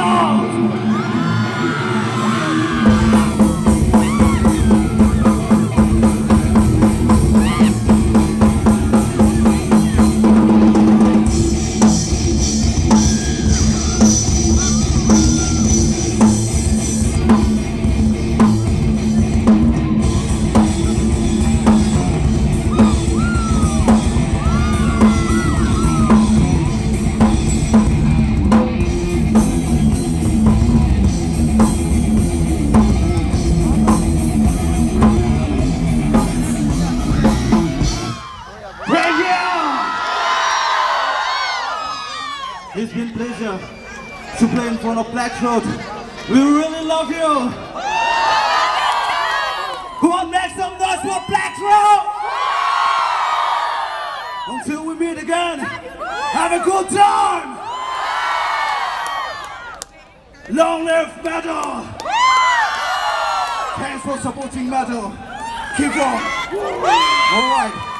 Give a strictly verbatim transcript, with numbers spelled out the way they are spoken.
sound! It's been a pleasure to play in front of Black Throat. We really love you. Come on, make some noise for Black Throat. Until we meet again, have a good time. Long live metal. Thanks for supporting metal. Keep on. All right.